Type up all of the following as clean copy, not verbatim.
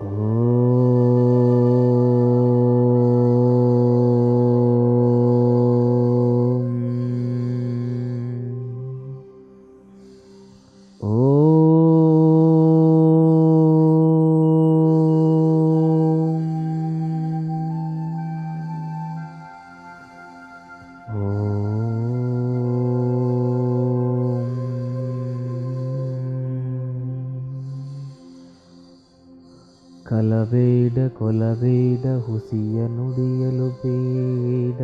ಕಲಬೇಡ ಕೊಲಬೇಡ ಹುಸಿಯ ನುಡಿಯಲು ಬೇಡ,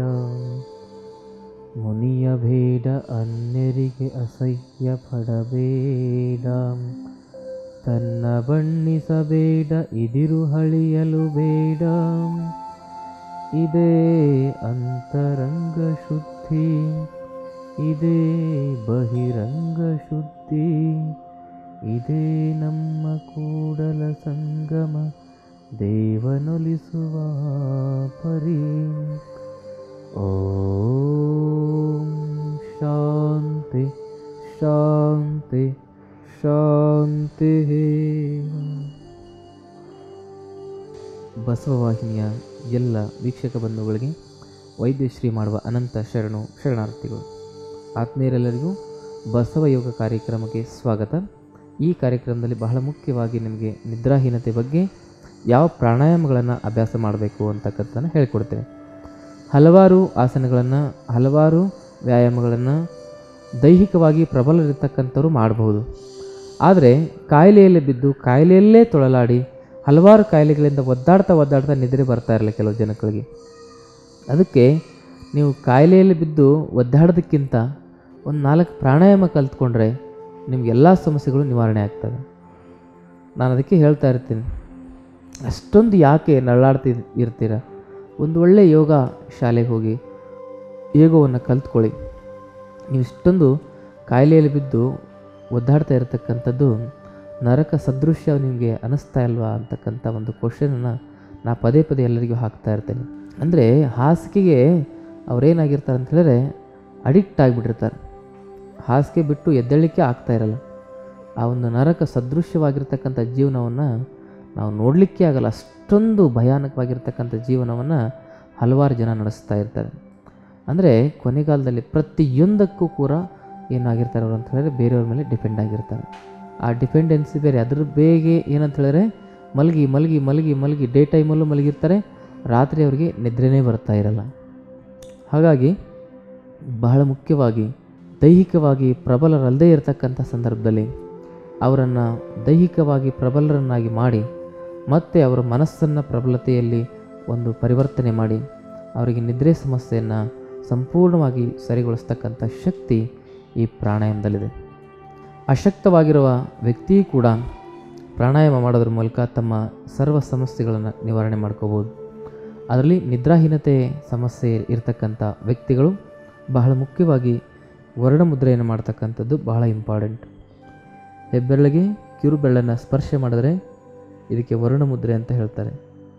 ಮುನಿಯಬೇಡ ಅನ್ಯರಿಗೆ ಅಸಹ್ಯ ಪಡಬೇಡ, ತನ್ನ ಬಣ್ಣಿಸಬೇಡ ಇದಿರು ಹಳಿಯಲು ಬೇಡ, ಇದೇ ಅಂತರಂಗ ಶುದ್ಧಿ ಇದೇ ಬಹಿರಂಗ ಶುದ್ಧಿ, ಇದೇ ನಮ್ಮ ಕೂಡಲ ಸಂಗಮ ದೇವನೊಲಿಸುವ ಪರಿ. ಓಂ ಶಾಂತಿ ಶಾಂತಿ ಶಾಂತಿ. ಬಸವವಾಹಿನಿಯ ಎಲ್ಲ ವೀಕ್ಷಕ ಬಂಧುಗಳಿಗೆ ವೈದ್ಯಶ್ರೀ ಮಾಡುವ ಅನಂತ ಶರಣಾರ್ಥಿಗಳು. ಆತ್ಮೀಯರೆಲ್ಲರಿಗೂ ಬಸವ ಯೋಗ ಕಾರ್ಯಕ್ರಮಕ್ಕೆ ಸ್ವಾಗತ. ಈ ಕಾರ್ಯಕ್ರಮದಲ್ಲಿ ಬಹಳ ಮುಖ್ಯವಾಗಿ ನಿಮಗೆ ನಿದ್ರಾಹೀನತೆ ಬಗ್ಗೆ ಯಾವ ಪ್ರಾಣಾಯಾಮಗಳನ್ನು ಅಭ್ಯಾಸ ಮಾಡಬೇಕು ಅಂತಕ್ಕಂಥದ್ದನ್ನು ಹೇಳಿಕೊಡ್ತೇನೆ. ಹಲವಾರು ಆಸನಗಳನ್ನು, ಹಲವಾರು ವ್ಯಾಯಾಮಗಳನ್ನು ದೈಹಿಕವಾಗಿ ಪ್ರಬಲರಿರ್ತಕ್ಕಂಥವ್ರು ಮಾಡಬಹುದು. ಆದರೆ ಕಾಯಿಲೆಯಲ್ಲಿ ಬಿದ್ದು ಕಾಯಿಲೆಯಲ್ಲೇ ತೊಳಲಾಡಿ ಹಲವಾರು ಕಾಯಿಲೆಗಳಿಂದ ಒದ್ದಾಡ್ತಾ ನಿದ್ರೆ ಬರ್ತಾ ಇರಲಿಲ್ಲ ಕೆಲವು ಜನಗಳಿಗೆ. ಅದಕ್ಕೆ ನೀವು ಕಾಯಿಲೆಯಲ್ಲಿ ಬಿದ್ದು ಒದ್ದಾಡೋದಕ್ಕಿಂತ ಒಂದು 4 ಪ್ರಾಣಾಯಾಮ ಕಲ್ತ್ಕೊಂಡ್ರೆ ನಿಮಗೆಲ್ಲ ಸಮಸ್ಯೆಗಳು ನಿವಾರಣೆ ಆಗ್ತವೆ. ನಾನು ಅದಕ್ಕೆ ಹೇಳ್ತಾ ಇರ್ತೀನಿ, ಅಷ್ಟೊಂದು ಯಾಕೆ ಇರ್ತೀರ? ಒಂದು ಒಳ್ಳೆಯ ಯೋಗ ಶಾಲೆಗೆ ಹೋಗಿ ಯೋಗವನ್ನು ಕಲ್ತ್ಕೊಳ್ಳಿ. ನೀವು ಇಷ್ಟೊಂದು ಕಾಯಿಲೆಯಲ್ಲಿ ಬಿದ್ದು ಒದ್ದಾಡ್ತಾ ಇರತಕ್ಕಂಥದ್ದು ನರಕ ಸದೃಶ್ಯ ನಿಮಗೆ ಅನ್ನಿಸ್ತಾ ಇಲ್ವಾ ಅಂತಕ್ಕಂಥ ಒಂದು ಕ್ವಶನನ್ನು ನಾ ಪದೇ ಎಲ್ಲರಿಗೂ ಹಾಕ್ತಾ ಇರ್ತೇನೆ. ಅಂದರೆ ಹಾಸಿಗೆಗೆ ಅವರೇನಾಗಿರ್ತಾರೆ ಅಂತ ಹೇಳಿದ್ರೆ ಅಡಿಕ್ಟ್ ಆಗಿಬಿಟ್ಟಿರ್ತಾರೆ. ಹಾಸಿಗೆ ಬಿಟ್ಟು ಎದ್ದೇಳಲಿಕ್ಕೆ ಆಗ್ತಾ ಇರಲ್ಲ. ಆ ಒಂದು ನರಕ ಸದೃಶ್ಯವಾಗಿರ್ತಕ್ಕಂಥ ಜೀವನವನ್ನು ನಾವು ನೋಡಲಿಕ್ಕೆ ಆಗಲ್ಲ. ಅಷ್ಟೊಂದು ಭಯಾನಕವಾಗಿರ್ತಕ್ಕಂಥ ಜೀವನವನ್ನು ಹಲವಾರು ಜನ ನಡೆಸ್ತಾ ಇರ್ತಾರೆ. ಅಂದರೆ ಕೊನೆಗಾಲದಲ್ಲಿ ಪ್ರತಿಯೊಂದಕ್ಕೂ ಕೂಡ ಏನಾಗಿರ್ತಾರೆ ಅವರು ಅಂತ ಹೇಳಿದ್ರೆ ಬೇರೆಯವ್ರ ಮೇಲೆ ಡಿಪೆಂಡ್ ಆಗಿರ್ತಾರೆ. ಆ ಡಿಪೆಂಡೆನ್ಸಿ ಬೇರೆ. ಅದ್ರ ಬೇಗೆ ಏನಂತ ಹೇಳಿದ್ರೆ ಮಲಗಿ ಮಲಗಿ ಮಲಗಿ ಮಲಗಿ ಡೇ ಟೈಮಲ್ಲೂ ಮಲಗಿರ್ತಾರೆ, ರಾತ್ರಿ ಅವರಿಗೆ ನಿದ್ರೆನೇ ಬರ್ತಾ ಇರಲ್ಲ. ಹಾಗಾಗಿ ಬಹಳ ಮುಖ್ಯವಾಗಿ ದೈಹಿಕವಾಗಿ ಪ್ರಬಲರಲ್ಲದೇ ಇರತಕ್ಕಂಥ ಸಂದರ್ಭದಲ್ಲಿ ಅವರನ್ನು ದೈಹಿಕವಾಗಿ ಪ್ರಬಲರನ್ನಾಗಿ ಮಾಡಿ ಮತ್ತು ಅವರ ಮನಸ್ಸನ್ನು ಪ್ರಬಲತೆಯಲ್ಲಿ ಒಂದು ಪರಿವರ್ತನೆ ಮಾಡಿ ಅವರಿಗೆ ನಿದ್ರೆ ಸಮಸ್ಯೆಯನ್ನು ಸಂಪೂರ್ಣವಾಗಿ ಸರಿಗೊಳಿಸ್ತಕ್ಕಂಥ ಶಕ್ತಿ ಈ ಪ್ರಾಣಾಯಾಮದಲ್ಲಿದೆ. ಅಶಕ್ತವಾಗಿರುವ ವ್ಯಕ್ತಿ ಕೂಡ ಪ್ರಾಣಾಯಾಮ ಮಾಡೋದ್ರ ಮೂಲಕ ತಮ್ಮ ಸರ್ವ ಸಮಸ್ಯೆಗಳನ್ನು ನಿವಾರಣೆ ಮಾಡ್ಕೋಬೋದು. ಅದರಲ್ಲಿ ನಿದ್ರಾಹೀನತೆ ಸಮಸ್ಯೆ ಇರತಕ್ಕಂಥ ವ್ಯಕ್ತಿಗಳು ಬಹಳ ಮುಖ್ಯವಾಗಿ ವರ್ಣಮುದ್ರೆಯನ್ನು ಮಾಡ್ತಕ್ಕಂಥದ್ದು ಬಹಳ ಇಂಪಾರ್ಟೆಂಟ್. ಹೆಬ್ಬೆರಳಿಗೆ ಕಿರುಬೆರಳನ್ನು ಸ್ಪರ್ಶ ಮಾಡಿದ್ರೆ ಇದಕ್ಕೆ ವರ್ಣಮುದ್ರೆ ಅಂತ ಹೇಳ್ತಾರೆ.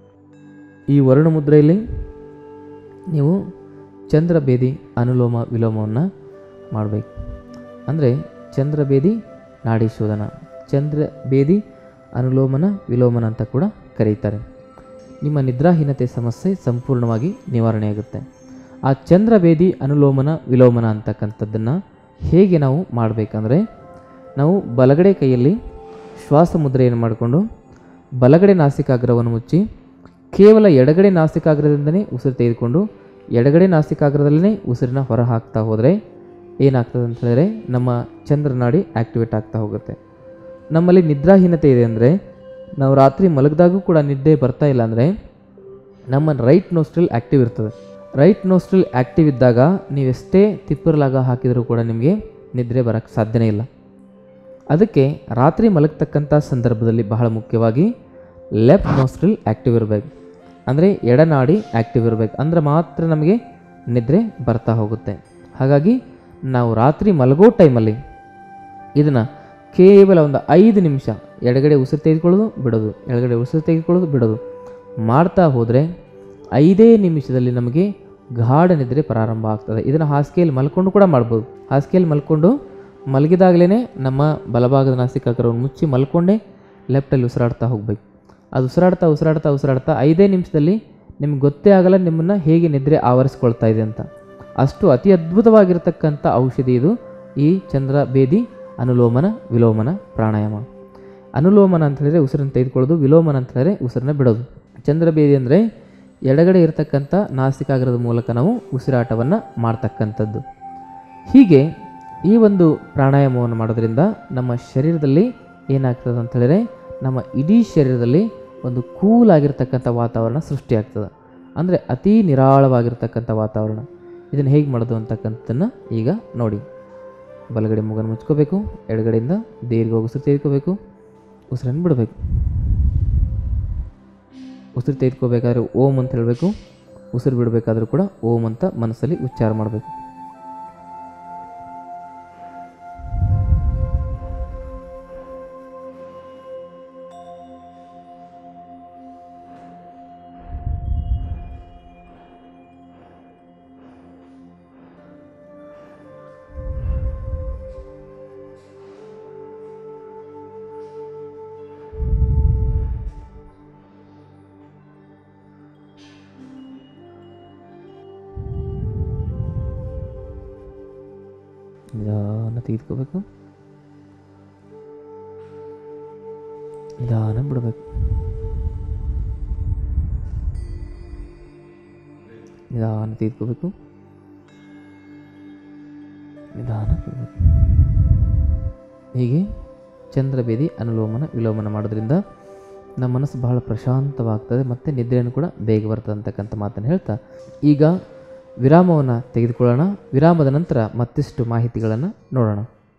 ಈ ವರ್ಣಮುದ್ರೆಯಲ್ಲಿ ನೀವು ಚಂದ್ರಭೇದಿ ಅನುಲೋಮ ವಿಲೋಮವನ್ನು ಮಾಡಬೇಕು. ಅಂದರೆ ಚಂದ್ರಭೇದಿ ನಾಡಿ ಶೋಧನ, ಚಂದ್ರಭೇದಿ ಅನುಲೋಮನ ವಿಲೋಮನ ಅಂತ ಕೂಡ ಕರೀತಾರೆ. ನಿಮ್ಮ ನಿದ್ರಾಹೀನತೆ ಸಮಸ್ಯೆ ಸಂಪೂರ್ಣವಾಗಿ ನಿವಾರಣೆಯಾಗುತ್ತೆ. ಆ ಚಂದ್ರಭೇದಿ ಅನುಲೋಮನ ವಿಲೋಮನ ಅಂತಕ್ಕಂಥದ್ದನ್ನು ಹೇಗೆ ನಾವು ಮಾಡಬೇಕಂದ್ರೆ, ನಾವು ಬಲಗಡೆ ಕೈಯಲ್ಲಿ ಶ್ವಾಸ ಮುದ್ರೆಯನ್ನು ಮಾಡಿಕೊಂಡು ಬಲಗಡೆ ನಾಸಿಕಾಗ್ರವನ್ನು ಮುಚ್ಚಿ ಕೇವಲ ಎಡಗಡೆ ನಾಸಿಕಾಗ್ರದಿಂದನೇ ಉಸಿರು ತೆಗೆದುಕೊಂಡು ಎಡಗಡೆ ನಾಸಿಕಾಗ್ರದಲ್ಲೇ ಉಸಿರನ್ನ ಹೊರ ಹಾಕ್ತಾ ಹೋದರೆ ಏನಾಗ್ತದೆ ಅಂತ ಹೇಳಿದ್ರೆ ನಮ್ಮ ಚಂದ್ರನಾಡಿ ಆ್ಯಕ್ಟಿವೇಟ್ ಆಗ್ತಾ ಹೋಗುತ್ತೆ. ನಮ್ಮಲ್ಲಿ ನಿದ್ರಾಹೀನತೆ ಇದೆ ಅಂದರೆ, ನಾವು ರಾತ್ರಿ ಮಲಗಿದಾಗೂ ಕೂಡ ನಿದ್ದೆ ಬರ್ತಾ ಇಲ್ಲ ಅಂದರೆ ನಮ್ಮ ರೈಟ್ ನೋಸ್ಟ್ರಿಲ್ ಆ್ಯಕ್ಟಿವ್ ಇರ್ತದೆ. ರೈಟ್ ನೋಸ್ಟ್ರಿಲ್ ಆ್ಯಕ್ಟಿವ್ ಇದ್ದಾಗ ನೀವೆಷ್ಟೇ ತಿಪ್ಪರ್ಲಾಗ ಹಾಕಿದರೂ ಕೂಡ ನಿಮಗೆ ನಿದ್ರೆ ಬರೋಕ್ಕೆ ಸಾಧ್ಯನೇ ಇಲ್ಲ. ಅದಕ್ಕೆ ರಾತ್ರಿ ಮಲಗ್ತಕ್ಕಂಥ ಸಂದರ್ಭದಲ್ಲಿ ಬಹಳ ಮುಖ್ಯವಾಗಿ ಲೆಫ್ಟ್ ನೋಸ್ಟ್ರಿಲ್ ಆ್ಯಕ್ಟಿವ್ ಇರಬೇಕು. ಅಂದರೆ ಎಡನಾಡಿ ಆ್ಯಕ್ಟಿವ್ ಇರಬೇಕು. ಅಂದರೆ ಮಾತ್ರ ನಮಗೆ ನಿದ್ರೆ ಬರ್ತಾ ಹೋಗುತ್ತೆ. ಹಾಗಾಗಿ ನಾವು ರಾತ್ರಿ ಮಲಗೋ ಟೈಮಲ್ಲಿ ಇದನ್ನು ಕೇವಲ ಒಂದು 5 ನಿಮಿಷ ಎಡಗಡೆ ಉಸಿರು ತೆಗೆದುಕೊಳ್ಳೋದು ಬಿಡೋದು, ಎಡಗಡೆ ಉಸಿರು ತೆಗೆದುಕೊಳ್ಳೋದು ಬಿಡೋದು ಮಾಡ್ತಾ ಹೋದರೆ 5 ನಿಮಿಷದಲ್ಲಿ ನಮಗೆ ಗಾಢ ನಿದ್ರೆ ಪ್ರಾರಂಭ ಆಗ್ತದೆ. ಇದನ್ನು ಹಾಸಿಗೆಯಲ್ಲಿ ಮಲ್ಕೊಂಡು ಕೂಡ ಮಾಡ್ಬೋದು. ಹಾಸಿಗೆಯಲ್ಲಿ ಮಲ್ಕೊಂಡು ಮಲಗಿದಾಗಲೇ ನಮ್ಮ ಬಲಭಾಗದ ನಾಸಿಕಾಗ್ರವನ್ನು ಮುಚ್ಚಿ ಮಲ್ಕೊಂಡೇ ಲೆಫ್ಟಲ್ಲಿ ಉಸಿರಾಡ್ತಾ ಹೋಗಬೇಕು. ಅದು ಉಸಿರಾಡ್ತಾ ಉಸಿರಾಡ್ತಾ ಉಸಿರಾಡ್ತಾ 5 ನಿಮಿಷದಲ್ಲಿ ನಿಮ್ಗೆ ಗೊತ್ತೇ ಆಗಲ್ಲ ನಿಮ್ಮನ್ನು ಹೇಗೆ ನಿದ್ರೆ ಆವರಿಸ್ಕೊಳ್ತಾ ಇದೆ ಅಂತ. ಅಷ್ಟು ಅತಿ ಅದ್ಭುತವಾಗಿರ್ತಕ್ಕಂಥ ಔಷಧಿ ಇದು ಈ ಚಂದ್ರಭೇದಿ ಅನುಲೋಮನ ವಿಲೋಮನ ಪ್ರಾಣಾಯಾಮ. ಅನುಲೋಮನ ಅಂತ ಹೇಳಿದರೆ ಉಸಿರನ್ನು ತೆಗೆದುಕೊಳ್ಳೋದು, ವಿಲೋಮನ ಅಂತ ಹೇಳಿದರೆ ಉಸಿರನ್ನ ಬಿಡೋದು. ಚಂದ್ರಭೇದಿ ಅಂದರೆ ಎಡಗಡೆ ಇರತಕ್ಕಂಥ ನಾಸಿಕಾಗ್ರದ ಮೂಲಕ ನಾವು ಉಸಿರಾಟವನ್ನು ಮಾಡ್ತಕ್ಕಂಥದ್ದು. ಹೀಗೆ ಈ ಒಂದು ಪ್ರಾಣಾಯಾಮವನ್ನು ಮಾಡೋದ್ರಿಂದ ನಮ್ಮ ಶರೀರದಲ್ಲಿ ಏನಾಗ್ತದೆ ಅಂತ ಹೇಳಿದರೆ ನಮ್ಮ ಇಡೀ ಶರೀರದಲ್ಲಿ ಒಂದು ಕೂಲಾಗಿರ್ತಕ್ಕಂಥ ವಾತಾವರಣ ಸೃಷ್ಟಿಯಾಗ್ತದೆ. ಅಂದರೆ ಅತಿ ನಿರಾಳವಾಗಿರ್ತಕ್ಕಂಥ ವಾತಾವರಣ. ಇದನ್ನು ಹೇಗೆ ಮಾಡೋದು ಅಂತಕ್ಕಂಥದ್ದನ್ನು ಈಗ ನೋಡಿ. ಬಲಗಡೆ ಮೂಗನ್ನು ಮುಚ್ಕೋಬೇಕು, ಎಡಗಡೆಯಿಂದ ದೀರ್ಘ ಉಸಿರು ತೆಗೆದುಕೋಬೇಕು, ಉಸಿರನ್ನು ಬಿಡಬೇಕು. ಉಸಿರು ತೆಗೆದುಕೋಬೇಕಾದ್ರೆ ಓಂ ಅಂತ ಹೇಳಬೇಕು, ಉಸಿರು ಬಿಡಬೇಕಾದ್ರೂ ಕೂಡ ಓಂ ಅಂತ ಮನಸ್ಸಲ್ಲಿ ಉಚ್ಚಾರ ಮಾಡಬೇಕು. ನಿಧಾನ ತೆಗೆದುಕೋಬೇಕು, ನಿಧಾನ ಬಿಡಬೇಕು, ನಿಧಾನ ತೆಗೆದುಕೋಬೇಕು, ನಿಧಾನ ಬಿಡಬೇಕು. ಹೀಗೆ ಚಂದ್ರಭೇದಿ ಅನುಲೋಮನ ವಿಲೋಮನ ಮಾಡೋದ್ರಿಂದ ನಮ್ಮ ಮನಸ್ಸು ಬಹಳ ಪ್ರಶಾಂತವಾಗ್ತದೆ ಮತ್ತು ನಿದ್ರೆಯನ್ನು ಕೂಡ ಬೇಗ ಬರ್ತದೆ ಅಂತಕ್ಕಂಥ ಮಾತನ್ನು ಹೇಳ್ತಾ ಈಗ ವಿರಾಮವನ್ನು ತೆಗೆದುಕೊಳ್ಳೋಣ. ವಿರಾಮದ ನಂತರ ಮತ್ತಿಷ್ಟು ಮಾಹಿತಿಗಳನ್ನು ನೋಡೋಣ.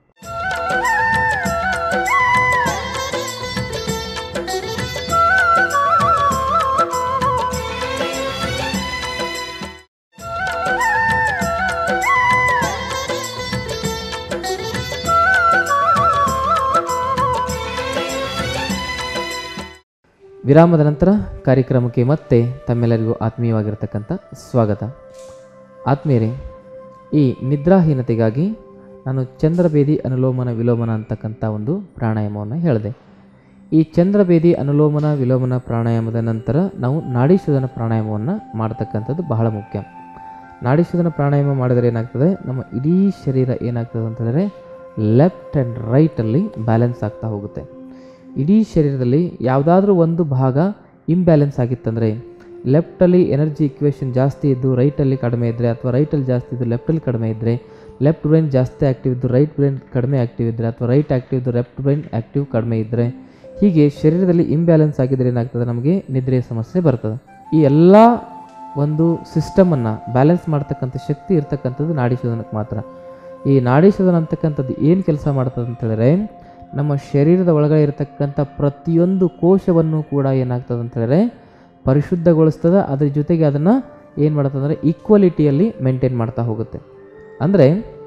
ವಿರಾಮದ ನಂತರ ಕಾರ್ಯಕ್ರಮಕ್ಕೆ ಮತ್ತೆ ತಮ್ಮೆಲ್ಲರಿಗೂ ಆತ್ಮೀಯವಾಗಿರ್ತಕ್ಕಂಥ ಸ್ವಾಗತ. ಆತ್ಮೀಯರೇ, ಈ ನಿದ್ರಾಹೀನತೆಗಾಗಿ ನಾನು ಚಂದ್ರಭೇದಿ ಅನುಲೋಮನ ವಿಲೋಮನ ಅಂತಕ್ಕಂಥ ಒಂದು ಪ್ರಾಣಾಯಾಮವನ್ನು ಹೇಳಿದೆ. ಈ ಚಂದ್ರಭೇದಿ ಅನುಲೋಮನ ವಿಲೋಮನ ಪ್ರಾಣಾಯಾಮದ ನಂತರ ನಾವು ನಾಡೀಶೋಧನ ಪ್ರಾಣಾಯಾಮವನ್ನು ಮಾಡ್ತಕ್ಕಂಥದ್ದು ಬಹಳ ಮುಖ್ಯ. ನಾಡೀಶೋಧನ ಪ್ರಾಣಾಯಾಮ ಮಾಡಿದರೆ ಏನಾಗ್ತದೆ, ನಮ್ಮ ಇಡೀ ಶರೀರ ಏನಾಗ್ತದೆ ಅಂತ ಹೇಳಿದ್ರೆ ಲೆಫ್ಟ್ ಆ್ಯಂಡ್ ರೈಟಲ್ಲಿ ಬ್ಯಾಲೆನ್ಸ್ ಆಗ್ತಾ ಹೋಗುತ್ತೆ. ಇಡೀ ಶರೀರದಲ್ಲಿ ಯಾವುದಾದ್ರೂ ಒಂದು ಭಾಗ ಇಂಬ್ಯಾಲೆನ್ಸ್ ಆಗಿತ್ತಂದರೆ, ಲೆಫ್ಟಲ್ಲಿ ಎನರ್ಜಿ ಇಕ್ವೇಷನ್ ಜಾಸ್ತಿ ಇದ್ದು ರೈಟಲ್ಲಿ ಕಡಿಮೆ ಇದ್ದರೆ, ಅಥವಾ ರೈಟಲ್ಲಿ ಜಾಸ್ತಿ ಇದ್ದು ಲೆಫ್ಟಲ್ಲಿ ಕಡಿಮೆ ಇದ್ದರೆ, ಲೆಫ್ಟ್ ಬ್ರೈನ್ ಜಾಸ್ತಿ ಆ್ಯಕ್ಟಿವ್ ಇದ್ದು ರೈಟ್ ಬ್ರೈನ್ ಕಡಿಮೆ ಆ್ಯಕ್ಟಿವ್ ಇದ್ದರೆ, ಅಥವಾ ರೈಟ್ ಆ್ಯಕ್ಟಿವ್ ಇದ್ದು ಲೆಫ್ಟ್ ಬ್ರೈನ್ ಆ್ಯಕ್ಟಿವ್ ಕಡಿಮೆ ಇದ್ದರೆ, ಹೀಗೆ ಶರೀರದಲ್ಲಿ ಇಂಬ್ಯಾಲೆನ್ಸ್ ಆಗಿದ್ದರೆ ಏನಾಗ್ತದೆ, ನಮಗೆ ನಿದ್ರೆಯ ಸಮಸ್ಯೆ ಬರ್ತದೆ. ಈ ಎಲ್ಲ ಒಂದು ಸಿಸ್ಟಮನ್ನು ಬ್ಯಾಲೆನ್ಸ್ ಮಾಡ್ತಕ್ಕಂಥ ಶಕ್ತಿ ಇರ್ತಕ್ಕಂಥದ್ದು ನಾಡೀಶೋಧನಕ್ಕೆ ಮಾತ್ರ. ಈ ನಾಡೀಶೋಧನ ಅಂತಕ್ಕಂಥದ್ದು ಏನು ಕೆಲಸ ಮಾಡ್ತದೆ ಅಂತ ಹೇಳಿದ್ರೆ, ನಮ್ಮ ಶರೀರದ ಒಳಗಡೆ ಇರತಕ್ಕಂಥ ಪ್ರತಿಯೊಂದು ಕೋಶವನ್ನು ಕೂಡ ಏನಾಗ್ತದೆ ಅಂತ ಹೇಳಿದ್ರೆ ಪರಿಶುದ್ಧಗೊಳಿಸ್ತದೆ. ಅದ್ರ ಜೊತೆಗೆ ಅದನ್ನು ಏನು ಮಾಡ್ತದೆ ಅಂದರೆ ಈಕ್ವಾಲಿಟಿಯಲ್ಲಿ ಮೇಂಟೈನ್ ಮಾಡ್ತಾ ಹೋಗುತ್ತೆ. ಅಂದರೆ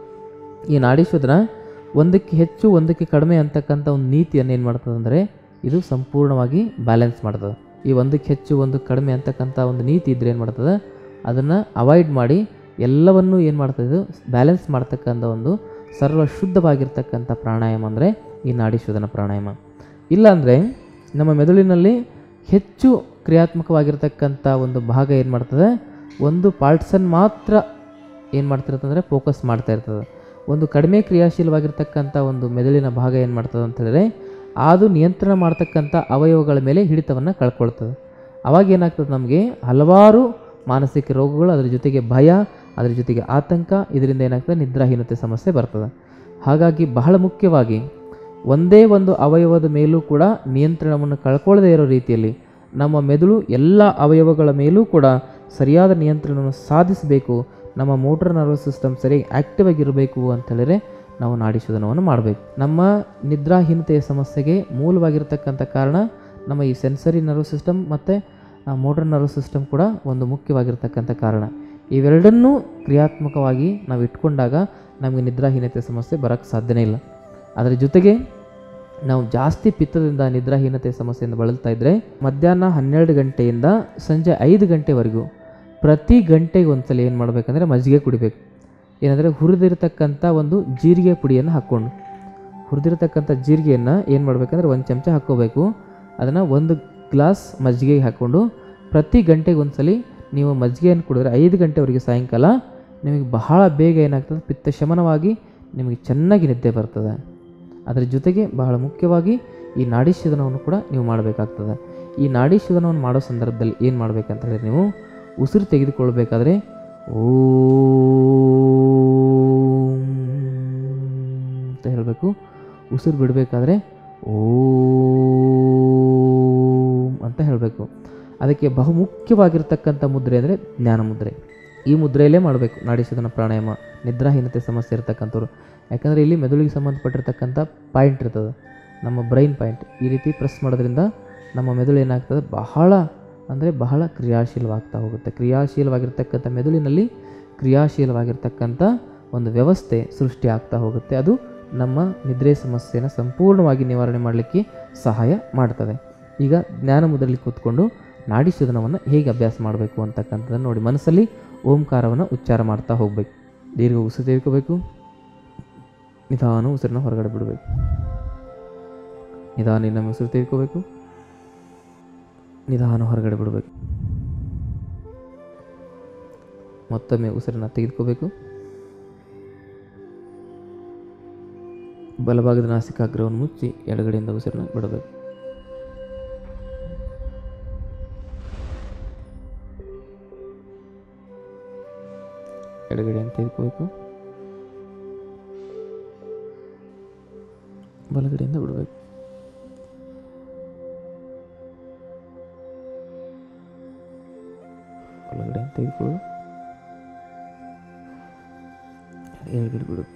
ಈ ನಾಡೀಶೋಧನ ಒಂದಕ್ಕೆ ಹೆಚ್ಚು ಒಂದಕ್ಕೆ ಕಡಿಮೆ ಅಂತಕ್ಕಂಥ ಒಂದು ನೀತಿಯನ್ನು ಏನು ಮಾಡ್ತದೆ ಅಂದರೆ ಇದು ಸಂಪೂರ್ಣವಾಗಿ ಬ್ಯಾಲೆನ್ಸ್ ಮಾಡ್ತದೆ. ಈ ಒಂದಕ್ಕೆ ಹೆಚ್ಚು ಒಂದಕ್ಕೆ ಕಡಿಮೆ ಅಂತಕ್ಕಂಥ ಒಂದು ನೀತಿ ಇದ್ದರೆ ಏನು ಮಾಡ್ತದೆ, ಅದನ್ನು ಅವಾಯ್ಡ್ ಮಾಡಿ ಎಲ್ಲವನ್ನೂ ಏನು ಮಾಡ್ತದೆ, ಇದು ಬ್ಯಾಲೆನ್ಸ್ ಮಾಡ್ತಕ್ಕಂಥ ಒಂದು ಸರ್ವ ಶುದ್ಧವಾಗಿರ್ತಕ್ಕಂಥ ಪ್ರಾಣಾಯಾಮ ಅಂದರೆ ಈ ನಾಡೀಶೋಧನ ಪ್ರಾಣಾಯಾಮ. ಇಲ್ಲಾಂದರೆ ನಮ್ಮ ಮೆದುಳಿನಲ್ಲಿ ಹೆಚ್ಚು ಕ್ರಿಯಾತ್ಮಕವಾಗಿರ್ತಕ್ಕಂಥ ಒಂದು ಭಾಗ ಏನು ಮಾಡ್ತದೆ, ಒಂದು ಪಾರ್ಟ್ಸನ್ನು ಮಾತ್ರ ಏನು ಮಾಡ್ತಿರ್ತಂದರೆ ಫೋಕಸ್ ಮಾಡ್ತಾ ಇರ್ತದೆ. ಒಂದು ಕಡಿಮೆ ಕ್ರಿಯಾಶೀಲವಾಗಿರ್ತಕ್ಕಂಥ ಒಂದು ಮೆದುಳಿನ ಭಾಗ ಏನು ಮಾಡ್ತದೆ ಅಂತ ಹೇಳಿದ್ರೆ ಅದು ನಿಯಂತ್ರಣ ಮಾಡ್ತಕ್ಕಂಥ ಅವಯವಗಳ ಮೇಲೆ ಹಿಡಿತವನ್ನು ಕಳ್ಕೊಳ್ತದೆ. ಅವಾಗ ಏನಾಗ್ತದೆ, ನಮಗೆ ಹಲವಾರು ಮಾನಸಿಕ ರೋಗಗಳು, ಅದರ ಜೊತೆಗೆ ಭಯ, ಅದರ ಜೊತೆಗೆ ಆತಂಕ, ಇದರಿಂದ ಏನಾಗ್ತದೆ ನಿದ್ರಾಹೀನತೆ ಸಮಸ್ಯೆ ಬರ್ತದೆ. ಹಾಗಾಗಿ ಬಹಳ ಮುಖ್ಯವಾಗಿ ಒಂದೇ ಒಂದು ಅವಯವದ ಮೇಲೂ ಕೂಡ ನಿಯಂತ್ರಣವನ್ನು ಕಳ್ಕೊಳ್ಳದೇ ಇರೋ ರೀತಿಯಲ್ಲಿ ನಮ್ಮ ಮೆದುಳು ಎಲ್ಲ ಅವಯವಗಳ ಮೇಲೂ ಕೂಡ ಸರಿಯಾದ ನಿಯಂತ್ರಣವನ್ನು ಸಾಧಿಸಬೇಕು. ನಮ್ಮ ಮೋಟರ್ ನರ್ವಸ್ ಸಿಸ್ಟಮ್ ಸರಿಯಾಗಿ ಆ್ಯಕ್ಟಿವ್ ಆಗಿರಬೇಕು ಅಂತ ಹೇಳಿದ್ರೆ ನಾವು ನಾಡೀಶೋಧನವನ್ನು ಮಾಡಬೇಕು. ನಮ್ಮ ನಿದ್ರಾಹೀನತೆಯ ಸಮಸ್ಯೆಗೆ ಮೂಲವಾಗಿರ್ತಕ್ಕಂಥ ಕಾರಣ ನಮ್ಮ ಈ ಸೆನ್ಸರಿ ನರ್ವಸ್ ಸಿಸ್ಟಮ್ ಮತ್ತು ಮೋಟರ್ ನರ್ವಸ್ ಸಿಸ್ಟಮ್ ಕೂಡ ಒಂದು ಮುಖ್ಯವಾಗಿರ್ತಕ್ಕಂಥ ಕಾರಣ. ಇವೆರಡನ್ನೂ ಕ್ರಿಯಾತ್ಮಕವಾಗಿ ನಾವು ಇಟ್ಕೊಂಡಾಗ ನಮಗೆ ನಿದ್ರಾಹೀನತೆ ಸಮಸ್ಯೆ ಬರೋಕ್ಕೆ ಸಾಧ್ಯನೇ ಇಲ್ಲ. ಅದರ ಜೊತೆಗೆ ನಾವು ಜಾಸ್ತಿ ಪಿತ್ತದಿಂದ ನಿದ್ರಾಹೀನತೆ ಸಮಸ್ಯೆಯಿಂದ ಬಳಲ್ತಾ ಇದ್ದರೆ ಮಧ್ಯಾಹ್ನ 12 ಗಂಟೆಯಿಂದ ಸಂಜೆ 5 ಗಂಟೆವರೆಗೂ ಪ್ರತಿ ಗಂಟೆಗೆ ಒಂದ್ಸಲ ಏನು ಮಾಡಬೇಕಂದ್ರೆ ಮಜ್ಜಿಗೆ ಕುಡಿಬೇಕು. ಏನಂದರೆ ಹುರಿದಿರ್ತಕ್ಕಂಥ ಒಂದು ಜೀರಿಗೆ ಪುಡಿಯನ್ನು ಹುರಿದಿರ್ತಕ್ಕಂಥ ಜೀರಿಗೆಯನ್ನು ಏನು ಮಾಡಬೇಕಂದ್ರೆ 1 ಚಮಚ ಹಾಕ್ಕೋಬೇಕು. ಅದನ್ನು 1 ಗ್ಲಾಸ್ ಮಜ್ಜಿಗೆಗೆ ಹಾಕ್ಕೊಂಡು ಪ್ರತಿ ಗಂಟೆಗೆ ಒಂದ್ಸಲಿ ನೀವು ಮಜ್ಜಿಗೆಯನ್ನು ಕುಡಿದ್ರೆ 5 ಗಂಟೆವರೆಗೆ ಸಾಯಂಕಾಲ ನಿಮಗೆ ಬಹಳ ಬೇಗ ಏನಾಗ್ತದೆ, ಪಿತ್ತ ಶಮನವಾಗಿ ನಿಮಗೆ ಚೆನ್ನಾಗಿ ನಿದ್ದೆ ಬರ್ತದೆ. ಅದರ ಜೊತೆಗೆ ಬಹಳ ಮುಖ್ಯವಾಗಿ ಈ ನಾಡಿ ಶೋಧನವನ್ನು ಕೂಡ ನೀವು ಮಾಡಬೇಕಾಗ್ತದೆ. ಈ ನಾಡಿ ಶೋಧನವನ್ನು ಮಾಡೋ ಸಂದರ್ಭದಲ್ಲಿ ಏನು ಮಾಡಬೇಕಂತ ಹೇಳಿದ್ರೆ, ನೀವು ಉಸಿರು ತೆಗೆದುಕೊಳ್ಬೇಕಾದ್ರೆ ಓಂ ಅಂತ ಹೇಳಬೇಕು. ಉಸಿರು ಬಿಡಬೇಕಾದ್ರೆ ಓಂ ಅಂತ ಹೇಳಬೇಕು. ಅದಕ್ಕೆ ಬಹುಮುಖ್ಯವಾಗಿರ್ತಕ್ಕಂಥ ಮುದ್ರೆ ಅಂದರೆ ಜ್ಞಾನ ಮುದ್ರೆ. ಈ ಮುದ್ರೆಯಲ್ಲೇ ಮಾಡಬೇಕು ನಾಡಿ ಶೋಧನ ಪ್ರಾಣಾಯಾಮ, ನಿದ್ರಾಹೀನತೆ ಸಮಸ್ಯೆ ಇರತಕ್ಕಂಥವ್ರು. ಯಾಕಂದರೆ ಇಲ್ಲಿ ಮೆದುಳಿಗೆ ಸಂಬಂಧಪಟ್ಟಿರ್ತಕ್ಕಂಥ ಪಾಯಿಂಟ್ ಇರ್ತದೆ, ನಮ್ಮ ಬ್ರೈನ್ ಪಾಯಿಂಟ್. ಈ ರೀತಿ ಪ್ರೆಸ್ ಮಾಡೋದ್ರಿಂದ ನಮ್ಮ ಮೆದುಳು ಏನಾಗ್ತದೆ, ಬಹಳ ಕ್ರಿಯಾಶೀಲವಾಗ್ತಾ ಹೋಗುತ್ತೆ. ಕ್ರಿಯಾಶೀಲವಾಗಿರ್ತಕ್ಕಂಥ ಮೆದುಳಿನಲ್ಲಿ ಕ್ರಿಯಾಶೀಲವಾಗಿರ್ತಕ್ಕಂಥ ಒಂದು ವ್ಯವಸ್ಥೆ ಸೃಷ್ಟಿ ಆಗ್ತಾ ಹೋಗುತ್ತೆ. ಅದು ನಮ್ಮ ನಿದ್ರೆ ಸಮಸ್ಯೆಯನ್ನು ಸಂಪೂರ್ಣವಾಗಿ ನಿವಾರಣೆ ಮಾಡಲಿಕ್ಕೆ ಸಹಾಯ ಮಾಡ್ತದೆ. ಈಗ ಜ್ಞಾನ ಮುದ್ರೆಯಲ್ಲಿ ಕೂತ್ಕೊಂಡು ನಾಡಿ ಶೋಧನವನ್ನು ಹೇಗೆ ಅಭ್ಯಾಸ ಮಾಡಬೇಕು ಅಂತಕ್ಕಂಥದ್ದನ್ನು ನೋಡಿ. ಮನಸ್ಸಲ್ಲಿ ಓಂಕಾರವನ್ನು ಉಚ್ಚಾರ ಮಾಡ್ತಾ ಹೋಗಬೇಕು. ದೀರ್ಘ ಉಸಿರು ತೆಗೆದುಕೋಬೇಕು, ನಿಧಾನ ಉಸಿರನ್ನ ಹೊರಗಡೆ ಬಿಡಬೇಕು. ನಿಧಾನ ಇನ್ನೊಮ್ಮೆ ಉಸಿರು ತೆಗೆದುಕೋಬೇಕು, ನಿಧಾನ ಹೊರಗಡೆ ಬಿಡಬೇಕು. ಮತ್ತೊಮ್ಮೆ ಉಸಿರನ್ನು ತೆಗೆದುಕೋಬೇಕು. ಬಲಭಾಗದ ನಾಸಿಕಾಗ್ರವನ್ನು ಮುಚ್ಚಿ ಎಡಗಡೆಯಿಂದ ಉಸಿರನ್ನು ಬಿಡಬೇಕು. ಎಡಗಡೆಯನ್ನು ತೆಗೆದುಕೋಬೇಕು, ಬಲಗಡೆಯಿಂದ ಬಿಡಬೇಕು. ಬಲಗಡೆಯನ್ನು ತೆಗೆದುಕೊಳ್ಳು, ಎಡಗಡೆ ಬಿಡಬೇಕು.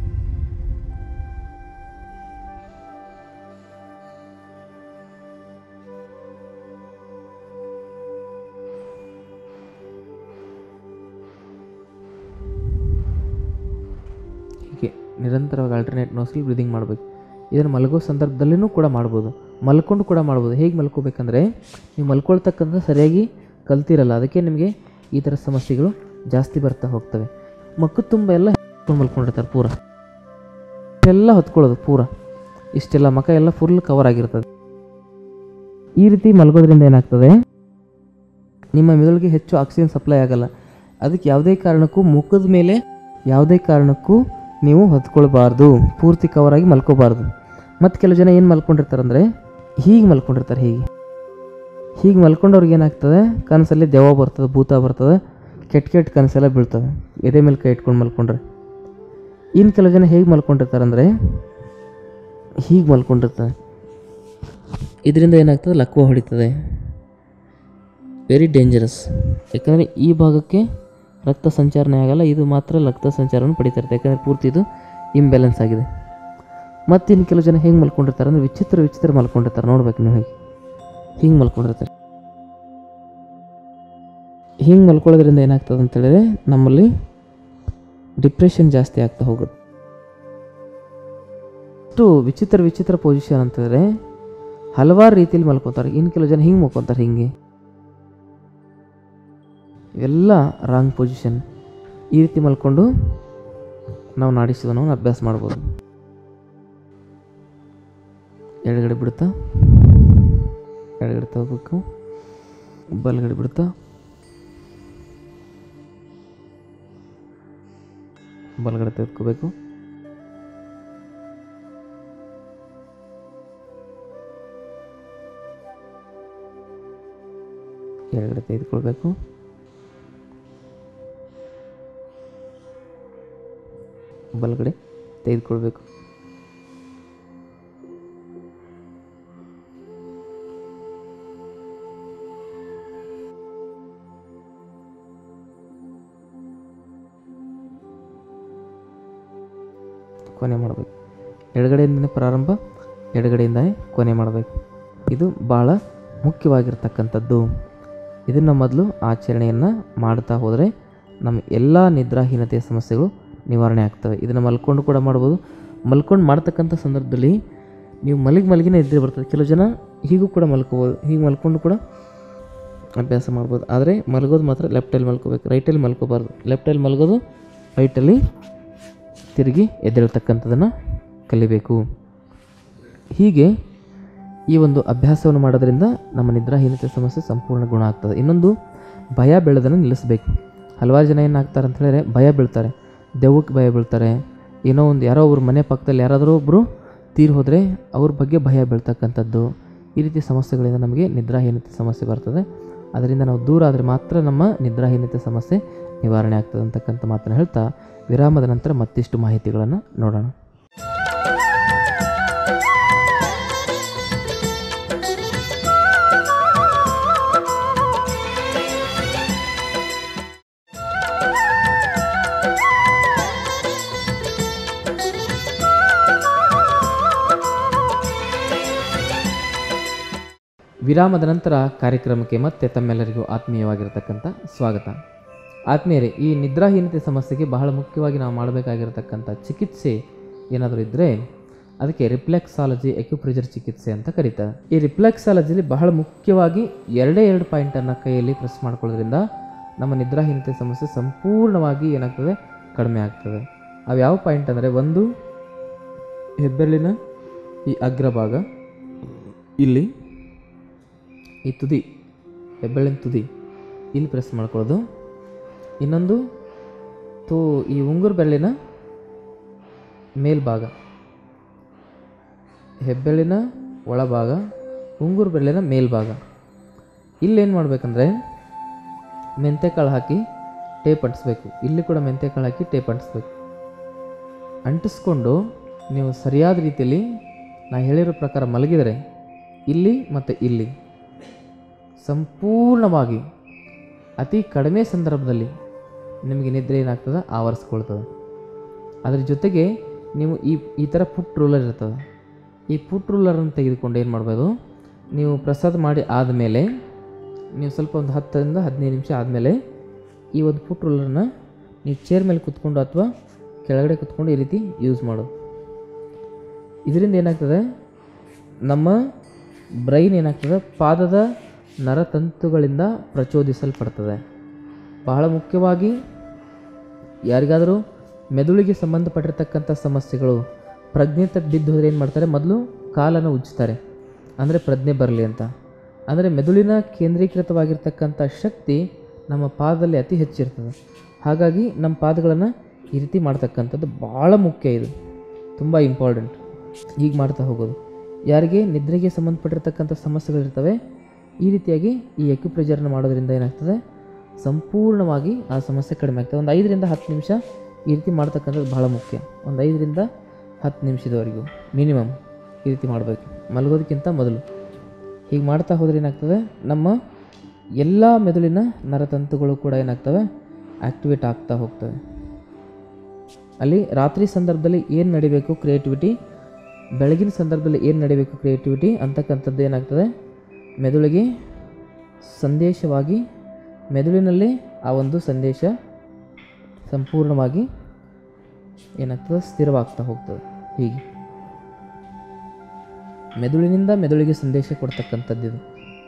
ನಿರಂತರವಾಗಿ ಆಲ್ಟರ್ನೇಟ್ ನೋಸ್ಟ್ರಲ್ ಬ್ರೀದಿಂಗ್ ಮಾಡಬೇಕು. ಇದನ್ನು ಮಲಗೋ ಸಂದರ್ಭದಲ್ಲೂ ಕೂಡ ಮಾಡ್ಬೋದು, ಮಲ್ಕೊಂಡು ಕೂಡ ಮಾಡ್ಬೋದು. ಹೇಗೆ ಮಲ್ಕೋಬೇಕಂದ್ರೆ, ನೀವು ಮಲ್ಕೊಳ್ತಕ್ಕಂಥ ಸರಿಯಾಗಿ ಕಲ್ತಿರಲ್ಲ, ಅದಕ್ಕೆ ನಿಮಗೆ ಈ ಥರ ಸಮಸ್ಯೆಗಳು ಜಾಸ್ತಿ ಬರ್ತಾ ಹೋಗ್ತವೆ. ಮಕ್ಕಳು ತುಂಬ ಎಲ್ಲ ಮಲ್ಕೊಂಡಿರ್ತಾರೆ, ಪೂರ ಎಲ್ಲ ಹೊತ್ಕೊಳ್ಳೋದು, ಪೂರ ಇಷ್ಟೆಲ್ಲ ಮಕ ಎಲ್ಲ ಫುಲ್ ಕವರ್ ಆಗಿರ್ತದೆ. ಈ ರೀತಿ ಮಲಗೋದ್ರಿಂದ ಏನಾಗ್ತದೆ, ನಿಮ್ಮ ಮೆದುಳಿಗೆ ಹೆಚ್ಚು ಆಕ್ಸಿಜನ್ ಸಪ್ಲೈ ಆಗಲ್ಲ. ಅದಕ್ಕೆ ಯಾವುದೇ ಕಾರಣಕ್ಕೂ ಮುಖದ ಮೇಲೆ ಯಾವುದೇ ಕಾರಣಕ್ಕೂ ನೀವು ಹೊತ್ಕೊಳ್ಬಾರ್ದು, ಪೂರ್ತಿ ಕವರಾಗಿ ಮಲ್ಕೋಬಾರ್ದು. ಮತ್ತು ಕೆಲವು ಜನ ಏನು ಮಲ್ಕೊಂಡಿರ್ತಾರೆ ಅಂದರೆ, ಹೀಗೆ ಮಲ್ಕೊಂಡಿರ್ತಾರೆ. ಹೀಗೆ ಮಲ್ಕೊಂಡವ್ರಿಗೆ ಏನಾಗ್ತದೆ, ಕನಸಲ್ಲಿ ದೆವ್ವ ಬರ್ತದೆ, ಭೂತ ಬರ್ತದೆ, ಕೆಟ್ಟ ಕನಸೆಲ್ಲ ಬೀಳ್ತವೆ ಎದೆ ಮೇಲೆ ಕೈ ಇಟ್ಕೊಂಡು ಮಲ್ಕೊಂಡ್ರೆ. ಇನ್ನು ಕೆಲವು ಜನ ಹೇಗೆ ಮಲ್ಕೊಂಡಿರ್ತಾರೆ ಅಂದರೆ, ಹೀಗೆ ಮಲ್ಕೊಂಡಿರ್ತಾರೆ. ಇದರಿಂದ ಏನಾಗ್ತದೆ, ಲಕ್ವ ಹೊಡಿತದೆ. Very dangerous. ಯಾಕಂದರೆ ಈ ಭಾಗಕ್ಕೆ ರಕ್ತ ಸಂಚಾರನೇ ಆಗಲ್ಲ, ಇದು ಮಾತ್ರ ರಕ್ತ ಸಂಚಾರವನ್ನು ಪಡಿತಿರುತ್ತೆ. ಯಾಕಂದರೆ ಪೂರ್ತಿ ಇದು ಇಂಬ್ಯಾಲೆನ್ಸ್ ಆಗಿದೆ. ಮತ್ತು ಇನ್ನು ಕೆಲವು ಜನ ಹೆಂಗೆ ಮಲ್ಕೊಂಡಿರ್ತಾರೆ ಅಂದರೆ, ವಿಚಿತ್ರ ಮಲ್ಕೊಂಡಿರ್ತಾರೆ. ನೋಡ್ಬೇಕು ನೀವು, ಹಿಂಗೆ ಮಲ್ಕೊಂಡಿರ್ತಾರೆ. ಹಿಂಗೆ ಮಲ್ಕೊಳ್ಳೋದ್ರಿಂದ ಏನಾಗ್ತದೆ ಅಂತೇಳಿದ್ರೆ, ನಮ್ಮಲ್ಲಿ ಡಿಪ್ರೆಷನ್ ಜಾಸ್ತಿ ಆಗ್ತಾ ಹೋಗುತ್ತೆ. ಅಷ್ಟು ವಿಚಿತ್ರ ಪೊಸಿಷನ್ ಅಂತಂದರೆ ಹಲವಾರು ರೀತಿಯಲ್ಲಿ ಮಲ್ಕೊತಾರೆ. ಇನ್ನು ಕೆಲವು ಜನ ಹಿಂಗೆ ಮಲ್ಕೊತಾರೆ, ಹಿಂಗೆ. ಇವೆಲ್ಲ ರಾಂಗ್ ಪೊಸಿಷನ್. ಈ ರೀತಿ ಮಲ್ಕೊಂಡು ನಾವು ನಾಡಿ ಶೋಧನವನ್ನು ಅಭ್ಯಾಸ ಮಾಡ್ಬೋದು. ಎಡಗಡೆ ಬಿಡ್ತಾ ಎಡಗಡೆ ತಗೋಬೇಕು, ಬಲಗಡೆ ಬಿಡ್ತಾ ಬಲಗಡೆ ತೆಗೆದುಕೋಬೇಕು. ಎಡಗಡೆ ತೆಗೆದುಕೊಳ್ಬೇಕು, ಬಲಗಡೆ ತೆಗೆದುಕೊಳ್ಬೇಕು. ಕೊನೆ ಮಾಡಬೇಕು. ಎಡಗಡೆಯಿಂದನೇ ಪ್ರಾರಂಭ, ಎಡಗಡೆಯಿಂದನೇ ಕೊನೆ ಮಾಡಬೇಕು. ಇದು ಭಾಳ ಮುಖ್ಯವಾಗಿರ್ತಕ್ಕಂಥದ್ದು. ಇದನ್ನು ಮೊದಲು ಆಚರಣೆಯನ್ನು ಮಾಡ್ತಾ ಹೋದರೆ ನಮ್ಮ ಎಲ್ಲ ನಿದ್ರಾಹೀನತೆಯ ಸಮಸ್ಯೆಗಳು ನಿವಾರಣೆ ಆಗ್ತವೆ. ಇದನ್ನು ಮಲ್ಕೊಂಡು ಕೂಡ ಮಾಡ್ಬೋದು. ಮಲ್ಕೊಂಡು ಮಾಡ್ತಕ್ಕಂಥ ಸಂದರ್ಭದಲ್ಲಿ ನೀವು ಮಲಗಿನೇ ನಿದ್ರೆ ಬರ್ತದೆ. ಕೆಲವು ಜನ ಹೀಗೂ ಕೂಡ ಮಲ್ಕೋಬೋದು, ಹೀಗೆ ಮಲ್ಕೊಂಡು ಕೂಡ ಅಭ್ಯಾಸ ಮಾಡ್ಬೋದು. ಆದರೆ ಮಲಗೋದು ಮಾತ್ರ ಲೆಫ್ಟಲ್ಲಿ ಮಲ್ಕೋಬೇಕು, ರೈಟಲ್ಲಿ ಮಲ್ಕೋಬಾರ್ದು. ಲೆಫ್ಟಲ್ಲಿ ಮಲಗೋದು, ರೈಟಲ್ಲಿ ತಿರುಗಿ ಎದ್ದೇಳ್ತಕ್ಕಂಥದ್ದನ್ನು ಕಲಿಬೇಕು. ಹೀಗೆ ಈ ಒಂದು ಅಭ್ಯಾಸವನ್ನು ಮಾಡೋದ್ರಿಂದ ನಮ್ಮ ನಿದ್ರಾಹೀನತೆ ಸಮಸ್ಯೆ ಸಂಪೂರ್ಣ ಗುಣ ಆಗ್ತದೆ. ಇನ್ನೊಂದು, ಭಯ ಬೀಳೋದನ್ನು ನಿಲ್ಲಿಸಬೇಕು. ಹಲವಾರು ಜನ ಏನಾಗ್ತಾರೆ ಅಂತ ಹೇಳಿದ್ರೆ ಭಯ ಬೀಳ್ತಾರೆ, ದೆವ್ವಕ್ಕೆ ಭಯ ಬೀಳ್ತಾರೆ. ಏನೋ ಒಂದು ಯಾರೋ ಒಬ್ಬರು ಮನೆ ಪಕ್ಕದಲ್ಲಿ ಯಾರಾದರೂ ಒಬ್ಬರು ತೀರಿ ಹೋದರೆ ಅವ್ರ ಬಗ್ಗೆ ಭಯ ಬೀಳ್ತಕ್ಕಂಥದ್ದು, ಈ ರೀತಿ ಸಮಸ್ಯೆಗಳಿಂದ ನಮಗೆ ನಿದ್ರಾಹೀನತೆ ಸಮಸ್ಯೆ ಬರ್ತದೆ. ಅದರಿಂದ ನಾವು ದೂರ ಆದರೆ ಮಾತ್ರ ನಮ್ಮ ನಿದ್ರಾಹೀನತೆ ಸಮಸ್ಯೆ ನಿವಾರಣೆ ಆಗ್ತದೆ ಅಂತಕ್ಕಂಥ ಮಾತನ್ನು ಹೇಳ್ತಾ ವಿರಾಮದ ನಂತರ ಮತ್ತಿಷ್ಟು ಮಾಹಿತಿಗಳನ್ನು ನೋಡೋಣ. ವಿರಾಮದ ನಂತರ ಕಾರ್ಯಕ್ರಮಕ್ಕೆ ಮತ್ತೆ ತಮ್ಮೆಲ್ಲರಿಗೂ ಆತ್ಮೀಯವಾಗಿರತಕ್ಕಂಥ ಸ್ವಾಗತ. ಆತ್ಮೀಯರೇ, ಈ ನಿದ್ರಾಹೀನತೆ ಸಮಸ್ಯೆಗೆ ಬಹಳ ಮುಖ್ಯವಾಗಿ ನಾವು ಮಾಡಬೇಕಾಗಿರತಕ್ಕಂಥ ಚಿಕಿತ್ಸೆ ಏನಾದರೂ ಇದ್ದರೆ ಅದಕ್ಕೆ ರಿಫ್ಲೆಕ್ಸಾಲಜಿ ಎಕ್ಯುಪ್ರೆಷರ್ ಚಿಕಿತ್ಸೆ ಅಂತ ಕರೀತಾರೆ. ಈ ರಿಫ್ಲೆಕ್ಸಾಲಜಿಲಿ ಬಹಳ ಮುಖ್ಯವಾಗಿ 2 ಪಾಯಿಂಟನ್ನು ಕೈಯಲ್ಲಿ ಪ್ರೆಸ್ ಮಾಡ್ಕೊಳ್ಳೋದ್ರಿಂದ ನಮ್ಮ ನಿದ್ರಾಹೀನತೆ ಸಮಸ್ಯೆ ಸಂಪೂರ್ಣವಾಗಿ ಏನಾಗ್ತದೆ, ಕಡಿಮೆ ಆಗ್ತದೆ. ಅವು ಯಾವ ಪಾಯಿಂಟ್ ಅಂದರೆ, ಒಂದು, ಹೆಬ್ಬೆರಳಿನ ಈ ಅಗ್ರಭಾಗ, ಇಲ್ಲಿ ಈ ತುದಿ, ಹೆಬ್ಬೆರಳಿನ ತುದಿ ಇಲ್ಲಿ ಪ್ರೆಸ್ ಮಾಡ್ಕೊಳ್ಳೋದು. ಇನ್ನೊಂದು, ಈ ಉಂಗುರ ಬೆರಳಿನ ಮೇಲ್ಭಾಗ, ಹೆಬ್ಬೆರಳಿನ ಒಳಭಾಗ, ಉಂಗುರ ಬೆರಳಿನ ಮೇಲ್ಭಾಗ. ಇಲ್ಲೇನು ಮಾಡಬೇಕಂದ್ರೆ ಮೆಂತೆಕಾಳು ಹಾಕಿ ಟೇಪ್ ಅಂಟಿಸ್ಬೇಕು. ಇಲ್ಲಿ ಕೂಡ ಮೆಂತೆಕಾಳು ಹಾಕಿ ಟೇಪ್ ಅಂಟಿಸ್ಬೇಕು. ಅಂಟಿಸ್ಕೊಂಡು ನೀವು ಸರಿಯಾದ ರೀತಿಯಲ್ಲಿ ನಾ ಹೇಳಿರೋ ಪ್ರಕಾರ ಮಲಗಿದರೆ ಇಲ್ಲಿ ಮತ್ತು ಇಲ್ಲಿ ಸಂಪೂರ್ಣವಾಗಿ ಅತಿ ಕಡಿಮೆ ಸಂದರ್ಭದಲ್ಲಿ ನಿಮಗೆ ನಿದ್ರೆ ಏನಾಗ್ತದೆ, ಆವರಿಸ್ಕೊಳ್ತದೆ. ಅದರ ಜೊತೆಗೆ ನೀವು ಈ ಥರ ಪುಟ್ ರೂಲರ್ ಇರ್ತದೆ. ಈ ಪುಟ್ ರೂಲರನ್ನು ತೆಗೆದುಕೊಂಡು ಏನು ಮಾಡ್ಬೋದು, ನೀವು ಪ್ರಸಾದ ಮಾಡಿ ಆದಮೇಲೆ ನೀವು ಸ್ವಲ್ಪ ಒಂದು 10 ರಿಂದ 15 ನಿಮಿಷ ಆದಮೇಲೆ ಈ ಒಂದು ಪುಟ್ ರೂಲರ್ನ ನೀವು ಚೇರ್ ಮೇಲೆ ಕೂತ್ಕೊಂಡು ಅಥವಾ ಕೆಳಗಡೆ ಕೂತ್ಕೊಂಡು ಈ ರೀತಿ ಯೂಸ್ ಮಾಡೋದು. ಇದರಿಂದ ಏನಾಗ್ತದೆ, ನಮ್ಮ ಬ್ರೈನ್ ಏನಾಗ್ತದೆ, ಪಾದದ ನರತಂತುಗಳಿಂದ ಪ್ರಚೋದಿಸಲ್ಪಡ್ತದೆ. ಬಹಳ ಮುಖ್ಯವಾಗಿ ಯಾರಿಗಾದರೂ ಮೆದುಳಿಗೆ ಸಂಬಂಧಪಟ್ಟಿರ್ತಕ್ಕಂಥ ಸಮಸ್ಯೆಗಳು, ಪ್ರಜ್ಞೆ ತಪ್ಪಿ ಬಿದ್ದು ಹೋದರೆ ಏನು ಮಾಡ್ತಾರೆ, ಮೊದಲು ಕಾಲನ್ನು ಉಜ್ಜ್ತಾರೆ, ಅಂದರೆ ಪ್ರಜ್ಞೆ ಬರಲಿ ಅಂತ. ಅಂದರೆ ಮೆದುಳಿನ ಕೇಂದ್ರೀಕೃತವಾಗಿರ್ತಕ್ಕಂಥ ಶಕ್ತಿ ನಮ್ಮ ಪಾದದಲ್ಲಿ ಅತಿ ಹೆಚ್ಚಿರ್ತದೆ. ಹಾಗಾಗಿ ನಮ್ಮ ಪಾದಗಳನ್ನು ಈ ರೀತಿ ಮಾಡ್ತಕ್ಕಂಥದ್ದು ಭಾಳ ಮುಖ್ಯ. ಇದು ತುಂಬ ಇಂಪಾರ್ಟೆಂಟ್. ಹೀಗೆ ಮಾಡ್ತಾ ಹೋಗೋದು. ಯಾರಿಗೆ ನಿದ್ರೆಗೆ ಸಂಬಂಧಪಟ್ಟಿರ್ತಕ್ಕಂಥ ಸಮಸ್ಯೆಗಳಿರ್ತವೆ, ಈ ರೀತಿಯಾಗಿ ಈ ಎಕ್ಯುಪ್ರೆಷರ್ನ ಮಾಡೋದ್ರಿಂದ ಏನಾಗ್ತದೆ, ಸಂಪೂರ್ಣವಾಗಿ ಆ ಸಮಸ್ಯೆ ಕಡಿಮೆ ಆಗ್ತದೆ. ಒಂದು 5 ರಿಂದ 10 ನಿಮಿಷ ಈ ರೀತಿ ಮಾಡ್ತಕ್ಕಂಥದ್ದು ಬಹಳ ಮುಖ್ಯ. ಒಂದು 5 ರಿಂದ 10 ನಿಮಿಷದವರೆಗೂ ಮಿನಿಮಮ್ ಈ ರೀತಿ ಮಾಡಬೇಕು, ಮಲಗೋದಕ್ಕಿಂತ ಮೊದಲು. ಹೀಗೆ ಮಾಡ್ತಾ ಹೋದರೆ ಏನಾಗ್ತದೆ, ನಮ್ಮ ಎಲ್ಲ ಮೆದುಳಿನ ನರತಂತುಗಳು ಕೂಡ ಏನಾಗ್ತವೆ, ಆ್ಯಕ್ಟಿವೇಟ್ ಆಗ್ತಾ ಹೋಗ್ತವೆ. ಅಲ್ಲಿ ರಾತ್ರಿ ಸಂದರ್ಭದಲ್ಲಿ ಏನು ನಡಿಬೇಕು ಕ್ರಿಯೇಟಿವಿಟಿ, ಬೆಳಗಿನ ಸಂದರ್ಭದಲ್ಲಿ ಏನು ನಡಿಬೇಕು ಕ್ರಿಯೇಟಿವಿಟಿ ಅಂತಕ್ಕಂಥದ್ದು ಏನಾಗ್ತದೆ, ಮೆದುಳಿಗೆ ಸಂದೇಶವಾಗಿ ಮೆದುಳಿನಲ್ಲಿ ಆ ಒಂದು ಸಂದೇಶ ಸಂಪೂರ್ಣವಾಗಿ ಏನಾಗ್ತದೆ, ಸ್ಥಿರವಾಗ್ತಾ ಹೋಗ್ತದೆ. ಹೀಗೆ ಮೆದುಳಿನಿಂದ ಮೆದುಳಿಗೆ ಸಂದೇಶ ಕೊಡ್ತಕ್ಕಂಥದ್ದು ಇದು.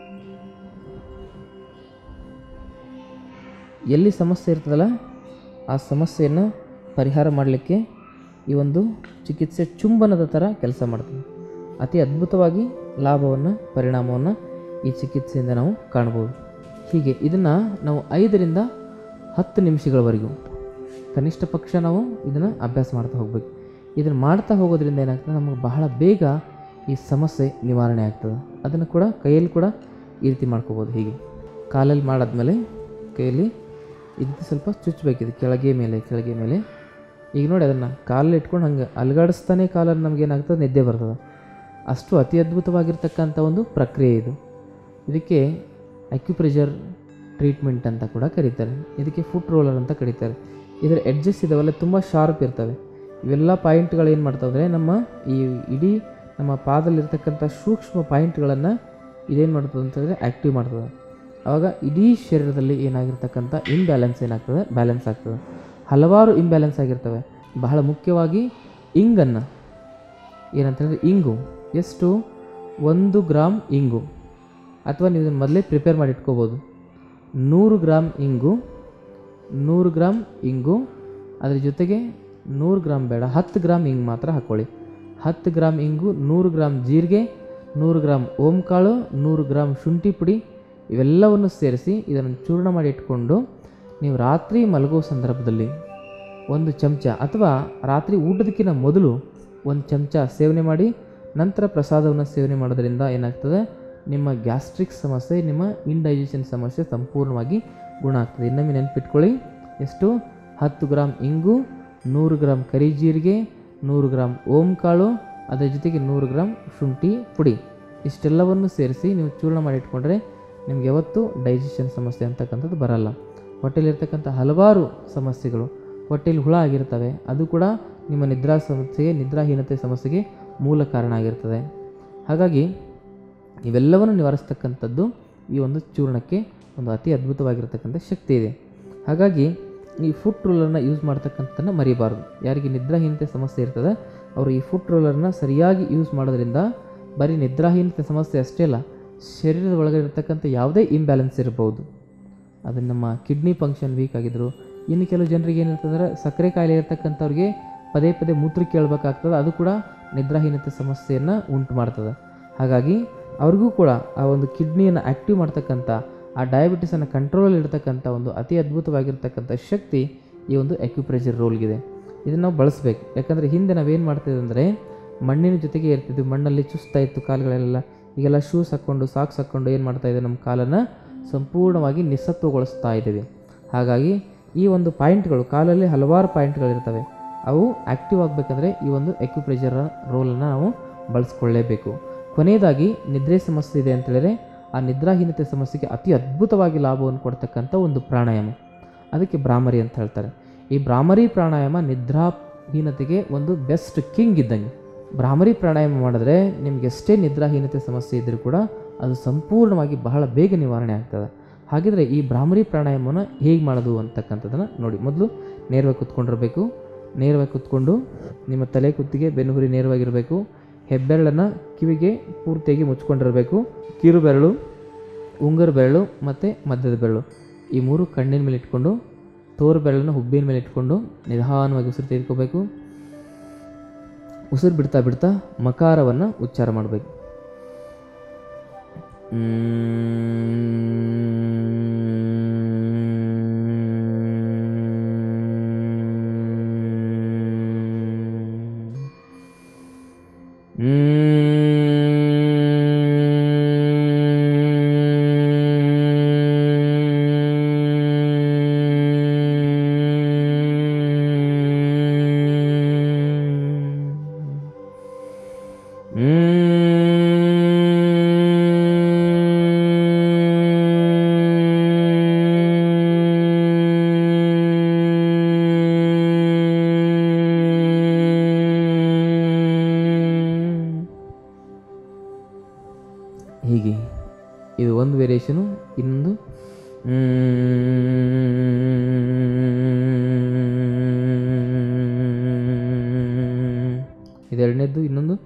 ಎಲ್ಲಿ ಸಮಸ್ಯೆ ಇರ್ತದಲ್ಲ ಆ ಸಮಸ್ಯೆಯನ್ನು ಪರಿಹಾರ ಮಾಡಲಿಕ್ಕೆ ಈ ಒಂದು ಚಿಕಿತ್ಸೆ ಚುಂಬನದ ಥರ ಕೆಲಸ ಮಾಡ್ತದೆ. ಅತಿ ಅದ್ಭುತವಾಗಿ ಲಾಭವನ್ನು, ಪರಿಣಾಮವನ್ನು ಈ ಚಿಕಿತ್ಸೆಯಿಂದ ನಾವು ಕಾಣ್ಬೋದು. ಹೀಗೆ ಇದನ್ನು ನಾವು 5 ರಿಂದ 10 ನಿಮಿಷಗಳವರೆಗೂ ಕನಿಷ್ಠ ಪಕ್ಷ ನಾವು ಇದನ್ನು ಅಭ್ಯಾಸ ಮಾಡ್ತಾ ಹೋಗಬೇಕು. ಇದನ್ನು ಮಾಡ್ತಾ ಹೋಗೋದ್ರಿಂದ ಏನಾಗ್ತದೆ, ನಮಗೆ ಬಹಳ ಬೇಗ ಈ ಸಮಸ್ಯೆ ನಿವಾರಣೆ ಆಗ್ತದೆ. ಅದನ್ನು ಕೂಡ ಕೈಯಲ್ಲಿ ಕೂಡ ಈ ರೀತಿ ಮಾಡ್ಕೋಬೋದು. ಹೀಗೆ ಕಾಲಲ್ಲಿ ಮಾಡಾದ್ಮೇಲೆ ಕೈಯಲ್ಲಿ ಈ ರೀತಿ ಸ್ವಲ್ಪ ಚುಚ್ಚಬೇಕಿದೆ, ಕೆಳಗೆ ಮೇಲೆ. ಈಗ ನೋಡಿ, ಅದನ್ನು ಕಾಲಲ್ಲಿ ಇಟ್ಕೊಂಡು ಹಂಗೆ ಅಲುಗಾಡಿಸ್ತಾನೆ ಕಾಲಲ್ಲಿ ನಮಗೇನಾಗ್ತದೆ, ನಿದ್ದೆ ಬರ್ತದೆ. ಅಷ್ಟು ಅತಿ ಅದ್ಭುತವಾಗಿರ್ತಕ್ಕಂಥ ಒಂದು ಪ್ರಕ್ರಿಯೆ ಇದು. ಇದಕ್ಕೆ ಅಕ್ಯುಪ್ರೆಷರ್ ಟ್ರೀಟ್ಮೆಂಟ್ ಅಂತ ಕೂಡ ಕರೀತಾರೆ. ಇದಕ್ಕೆ ಫುಟ್ ರೋಲರ್ ಅಂತ ಕರೀತಾರೆ. ಇದರ ಎಡ್ಜಸ್ ಇದಾವಲ್ಲ ತುಂಬ ಶಾರ್ಪ್ ಇರ್ತವೆ. ಇವೆಲ್ಲ ಪಾಯಿಂಟ್ಗಳು ಏನು ಮಾಡ್ತಾವೆ ಅಂದರೆ, ನಮ್ಮ ಈ ಇಡೀ ನಮ್ಮ ಪಾದದಲ್ಲಿರ್ತಕ್ಕಂಥ ಸೂಕ್ಷ್ಮ ಪಾಯಿಂಟ್ಗಳನ್ನು ಇದೇನು ಮಾಡ್ತದೆ ಅಂತಂದರೆ ಆ್ಯಕ್ಟಿವ್ ಮಾಡ್ತದೆ. ಆವಾಗ ಇಡೀ ಶರೀರದಲ್ಲಿ ಏನಾಗಿರ್ತಕ್ಕಂಥ ಇಂಬ್ಯಾಲೆನ್ಸ್ ಏನಾಗ್ತದೆ, ಬ್ಯಾಲೆನ್ಸ್ ಆಗ್ತದೆ. ಹಲವಾರು ಇಂಬ್ಯಾಲೆನ್ಸ್ ಆಗಿರ್ತವೆ. ಬಹಳ ಮುಖ್ಯವಾಗಿ ಇಂಗನ್ನು ಏನಂತಂದರೆ, ಇಂಗು ಎಷ್ಟು, 1 ಗ್ರಾಮ್ ಇಂಗು, ಅಥವಾ ನೀವು ಇದನ್ನು ಮೊದಲೇ ಪ್ರಿಪೇರ್ ಮಾಡಿ ಇಟ್ಕೋಬೋದು. 100 ಗ್ರಾಮ್ ಇಂಗು, 100 ಗ್ರಾಮ್ ಇಂಗು, ಅದ್ರ ಜೊತೆಗೆ 100 ಗ್ರಾಮ್ ಬೇಡ, 10 ಗ್ರಾಮ್ ಇಂಗು ಮಾತ್ರ ಹಾಕ್ಕೊಳ್ಳಿ. 10 ಗ್ರಾಮ್ ಇಂಗು, 100 ಗ್ರಾಮ್ ಜೀರಿಗೆ, 100 ಗ್ರಾಂ ಓಂ ಕಾಳು, 100 ಗ್ರಾಂ ಶುಂಠಿ ಪುಡಿ ಇವೆಲ್ಲವನ್ನು ಸೇರಿಸಿ ಇದನ್ನು ಚೂರ್ಣ ಮಾಡಿ ಇಟ್ಕೊಂಡು ನೀವು ರಾತ್ರಿ ಮಲಗೋ ಸಂದರ್ಭದಲ್ಲಿ 1 ಚಮಚ ಅಥವಾ ರಾತ್ರಿ ಊಟದಕ್ಕಿಂತ ಮೊದಲು 1 ಚಮಚ ಸೇವನೆ ಮಾಡಿ, ನಂತರ ಪ್ರಸಾದವನ್ನು ಸೇವನೆ ಮಾಡೋದ್ರಿಂದ ಏನಾಗ್ತದೆ, ನಿಮ್ಮ ಗ್ಯಾಸ್ಟ್ರಿಕ್ ಸಮಸ್ಯೆ, ನಿಮ್ಮ ಇಂಡೈಜೆಷನ್ ಸಮಸ್ಯೆ ಸಂಪೂರ್ಣವಾಗಿ ಗುಣ ಆಗ್ತದೆ. ಇನ್ನೊಮ್ಮೆ ನೆನಪಿಟ್ಕೊಳ್ಳಿ, ಎಷ್ಟು 10 ಗ್ರಾಂ ಇಂಗು, 100 ಗ್ರಾಂ ಕರಿ ಜೀರಿಗೆ, 100 ಗ್ರಾಂ ಓಂ ಕಾಳು, ಅದರ ಜೊತೆಗೆ 100 ಗ್ರಾಂ ಶುಂಠಿ ಪುಡಿ ಇಷ್ಟೆಲ್ಲವನ್ನು ಸೇರಿಸಿ ನೀವು ಚೂರ್ಣ ಮಾಡಿ ಇಟ್ಕೊಂಡ್ರೆ ನಿಮ್ಗೆ ಯಾವತ್ತೂ ಡೈಜೆಷನ್ ಸಮಸ್ಯೆ ಅಂತಕ್ಕಂಥದ್ದು ಬರಲ್ಲ. ಹೊಟ್ಟೆಲಿರ್ತಕ್ಕಂಥ ಹಲವಾರು ಸಮಸ್ಯೆಗಳು, ಹೊಟ್ಟೆಲಿ ಹುಳ ಆಗಿರ್ತವೆ, ಅದು ಕೂಡ ನಿಮ್ಮ ನಿದ್ರಾ ಸಮಸ್ಯೆಗೆ, ನಿದ್ರಾಹೀನತೆ ಸಮಸ್ಯೆಗೆ ಮೂಲ ಕಾರಣ ಆಗಿರ್ತದೆ. ಹಾಗಾಗಿ ಇವೆಲ್ಲವನ್ನು ನಿವಾರಿಸ್ತಕ್ಕಂಥದ್ದು ಈ ಒಂದು ಚೂರ್ಣಕ್ಕೆ ಒಂದು ಅತಿ ಅದ್ಭುತವಾಗಿರ್ತಕ್ಕಂಥ ಶಕ್ತಿ ಇದೆ. ಹಾಗಾಗಿ ಈ ಫುಟ್ ರೋಲರ್ನ ಯೂಸ್ ಮಾಡ್ತಕ್ಕಂಥದ್ದನ್ನು ಮರಿಬಾರ್ದು. ಯಾರಿಗೆ ನಿದ್ರಾಹೀನತೆ ಸಮಸ್ಯೆ ಇರ್ತದೆ ಅವರು ಈ ಫುಟ್ ರೋಲರ್ನ ಸರಿಯಾಗಿ ಯೂಸ್ ಮಾಡೋದ್ರಿಂದ ಬರೀ ನಿದ್ರಾಹೀನತೆ ಸಮಸ್ಯೆ ಅಷ್ಟೇ ಅಲ್ಲ, ಶರೀರದ ಒಳಗಡೆ ಇರತಕ್ಕಂಥ ಯಾವುದೇ ಇಂಬ್ಯಾಲೆನ್ಸ್ ಇರ್ಬೋದು, ಅದು ನಮ್ಮ ಕಿಡ್ನಿ ಫಂಕ್ಷನ್ ವೀಕ್ ಆಗಿದ್ರು, ಇನ್ನು ಕೆಲವು ಜನರಿಗೆ ಏನಿರ್ತಂದ್ರೆ ಸಕ್ಕರೆ ಕಾಯಿಲೆ ಇರ್ತಕ್ಕಂಥವ್ರಿಗೆ ಪದೇ ಪದೇ ಮೂತ್ರ ಕೇಳಬೇಕಾಗ್ತದೆ, ಅದು ಕೂಡ ನಿದ್ರಾಹೀನತೆ ಸಮಸ್ಯೆಯನ್ನು ಉಂಟು ಮಾಡ್ತದೆ. ಹಾಗಾಗಿ ಅವ್ರಿಗೂ ಕೂಡ ಆ ಒಂದು ಕಿಡ್ನಿಯನ್ನು ಆ್ಯಕ್ಟಿವ್ ಮಾಡ್ತಕ್ಕಂಥ, ಆ ಡಯಾಬಿಟಿಸನ್ನು ಕಂಟ್ರೋಲಲ್ಲಿ ಇಡ್ತಕ್ಕಂಥ ಒಂದು ಅತಿ ಅದ್ಭುತವಾಗಿರ್ತಕ್ಕಂಥ ಶಕ್ತಿ ಈ ಒಂದು ಅಕ್ಯುಪ್ರೆಷರ್ ರೋಲ್ಗಿದೆ. ಇದನ್ನು ನಾವು ಬಳಸಬೇಕು. ಯಾಕಂದರೆ ಹಿಂದೆ ನಾವೇನು ಮಾಡ್ತಿದ್ವಿ ಅಂದರೆ ಮಣ್ಣಿನ ಜೊತೆಗೆ ಇರ್ತಿದ್ವಿ, ಮಣ್ಣಲ್ಲಿ ಚುಸ್ತಾ ಇತ್ತು ಕಾಲುಗಳೆಲ್ಲ. ಈಗೆಲ್ಲ ಶೂಸ್ ಹಾಕ್ಕೊಂಡು ಸಾಕ್ಸ್ ಹಾಕ್ಕೊಂಡು ಏನು ಮಾಡ್ತಾಯಿದೆ, ನಮ್ಮ ಕಾಲನ್ನು ಸಂಪೂರ್ಣವಾಗಿ ನಿಸ್ಸತ್ವಗೊಳಿಸ್ತಾ ಇದ್ದೀವಿ. ಹಾಗಾಗಿ ಈ ಒಂದು ಪಾಯಿಂಟ್ಗಳು, ಕಾಲಲ್ಲಿ ಹಲವಾರು ಪಾಯಿಂಟ್ಗಳಿರ್ತವೆ, ಅವು ಆ್ಯಕ್ಟಿವ್ ಆಗಬೇಕಂದ್ರೆ ಈ ಒಂದು ಅಕ್ಯುಪ್ರೆಷರ್ ರೋಲನ್ನು ನಾವು ಬಳಸ್ಕೊಳ್ಳೇಬೇಕು. ಕೊನೆಯದಾಗಿ ನಿದ್ರೆ ಸಮಸ್ಯೆ ಇದೆ ಅಂತೇಳಿದರೆ ಆ ನಿದ್ರಾಹೀನತೆ ಸಮಸ್ಯೆಗೆ ಅತಿ ಅದ್ಭುತವಾಗಿ ಲಾಭವನ್ನು ಕೊಡ್ತಕ್ಕಂಥ ಒಂದು ಪ್ರಾಣಾಯಾಮ, ಅದಕ್ಕೆ ಭ್ರಾಮರಿ ಅಂತ ಹೇಳ್ತಾರೆ. ಈ ಭ್ರಾಮರಿ ಪ್ರಾಣಾಯಾಮ ನಿದ್ರಾಹೀನತೆಗೆ ಒಂದು ಬೆಸ್ಟ್ ಕಿಂಗ್ ಇದ್ದಂಗೆ. ಭ್ರಾಮರಿ ಪ್ರಾಣಾಯಾಮ ಮಾಡಿದ್ರೆ ನಿಮ್ಗೆ ಎಷ್ಟೇ ನಿದ್ರಾಹೀನತೆ ಸಮಸ್ಯೆ ಇದ್ದರೂ ಕೂಡ ಅದು ಸಂಪೂರ್ಣವಾಗಿ ಬಹಳ ಬೇಗ ನಿವಾರಣೆ ಆಗ್ತದೆ. ಹಾಗಿದ್ರೆ ಈ ಭ್ರಾಮರಿ ಪ್ರಾಣಾಯಾಮವನ್ನು ಹೇಗೆ ಮಾಡೋದು ಅಂತಕ್ಕಂಥದ್ದನ್ನು ನೋಡಿ. ಮೊದಲು ನೇರವಾಗಿ ಕೂತ್ಕೊಂಡಿರಬೇಕು. ನೇರವಾಗಿ ಕೂತ್ಕೊಂಡು ನಿಮ್ಮ ತಲೆ ಕುತ್ತಿಗೆ ಬೆನ್ನುಹುರಿ ನೇರವಾಗಿರಬೇಕು. ಹೆಬ್ಬೆರಳನ್ನು ಕಿವಿಗೆ ಪೂರ್ತಿಯಾಗಿ ಮುಚ್ಕೊಂಡಿರಬೇಕು. ಕಿರು ಬೆರಳು, ಉಂಗುರ ಬೆರಳು ಮತ್ತು ಮಧ್ಯದ ಬೆರಳು ಈ 3 ಕಣ್ಣಿನ ಮೇಲೆ ಇಟ್ಕೊಂಡು, ತೋರು ಬೆರಳನ್ನು ಹುಬ್ಬಿನ ಮೇಲೆ ಇಟ್ಕೊಂಡು ನಿಧಾನವಾಗಿ ಉಸಿರು ತೆಗೆದುಕೋಬೇಕು. ಉಸಿರು ಬಿಡ್ತಾ ಬಿಡ್ತಾ ಮಕಾರವನ್ನು ಉಚ್ಚಾರ ಮಾಡಬೇಕು. ಹೀಗೆ ಇದು ಒಂದು ವೇರಿಯೇಷನು. ಇನ್ನೊಂದು ಇದೆರಡನೇದ್ದು. ಇನ್ನೊಂದು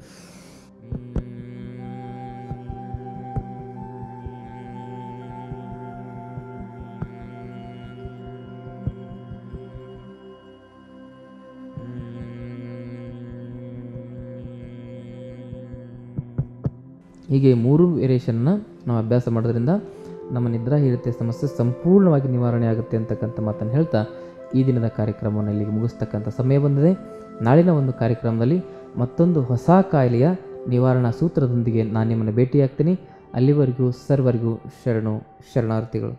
ಹೀಗೆ 3 ವೇರಿಯೇಷನ್ನ ನಾವು ಅಭ್ಯಾಸ ಮಾಡೋದ್ರಿಂದ ನಮ್ಮ ನಿದ್ರಾಹೀನತೆ ಸಮಸ್ಯೆ ಸಂಪೂರ್ಣವಾಗಿ ನಿವಾರಣೆ ಆಗುತ್ತೆ ಅಂತಕ್ಕಂಥ ಮಾತನ್ನು ಹೇಳ್ತಾ ಈ ದಿನದ ಕಾರ್ಯಕ್ರಮವನ್ನು ಇಲ್ಲಿಗೆ ಮುಗಿಸ್ತಕ್ಕಂಥ ಸಮಯ ಬಂದಿದೆ. ನಾಳಿನ ಒಂದು ಕಾರ್ಯಕ್ರಮದಲ್ಲಿ ಮತ್ತೊಂದು ಹೊಸ ಕಾಯಿಲೆಯ ನಿವಾರಣಾ ಸೂತ್ರದೊಂದಿಗೆ ನಾನು ನಿಮ್ಮನ್ನು ಭೇಟಿಯಾಗ್ತೀನಿ. ಅಲ್ಲಿವರೆಗೂ ಸರ್ವರಿಗೂ ಶರಣಾರ್ಥಿಗಳು.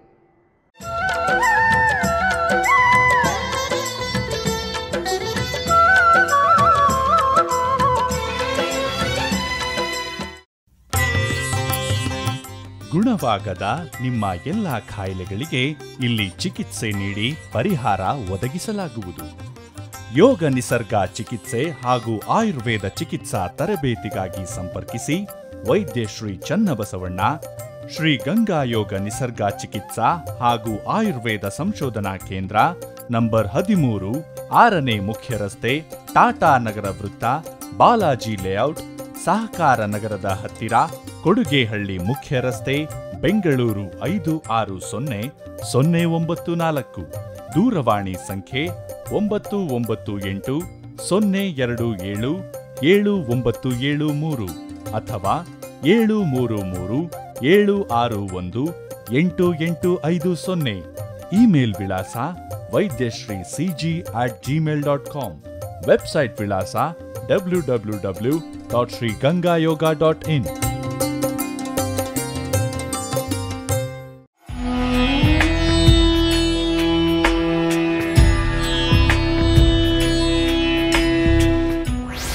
ಗುಣವಾಗದ ನಿಮ್ಮ ಎಲ್ಲ ಕಾಯಿಲೆಗಳಿಗೆ ಇಲ್ಲಿ ಚಿಕಿತ್ಸೆ ನೀಡಿ ಪರಿಹಾರ ಒದಗಿಸಲಾಗುವುದು. ಯೋಗ ನಿಸರ್ಗ ಚಿಕಿತ್ಸೆ ಹಾಗೂ ಆಯುರ್ವೇದ ಚಿಕಿತ್ಸಾ ತರಬೇತಿಗಾಗಿ ಸಂಪರ್ಕಿಸಿ ವೈದ್ಯ ಶ್ರೀ ಚನ್ನಬಸವಣ್ಣ, ಶ್ರೀ ಗಂಗಾ ಯೋಗ ನಿಸರ್ಗ ಚಿಕಿತ್ಸಾ ಹಾಗೂ ಆಯುರ್ವೇದ ಸಂಶೋಧನಾ ಕೇಂದ್ರ, ನಂಬರ್ 13, 6ನೇ ಮುಖ್ಯ ರಸ್ತೆ, ಟಾಟಾ ನಗರ ವೃತ್ತ, ಬಾಲಾಜಿ ಲೇಔಟ್, ಸಹಕಾರ ನಗರದ ಹತ್ತಿರ, ಕೊಡುಗೆಹಳ್ಳಿ ಮುಖ್ಯ ರಸ್ತೆ, ಬೆಂಗಳೂರು 560094. ದೂರವಾಣಿ ಸಂಖ್ಯೆ 9980277973 ಅಥವಾ 733-761-850. ಇಮೇಲ್ ವಿಳಾಸ ವೈದ್ಯಶ್ರೀ@gmail.com. ವೆಬ್ಸೈಟ್ ವಿಳಾಸ www.srigangayoga.in.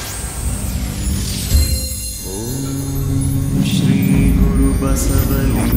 श्री गुरु बसवलिंगाय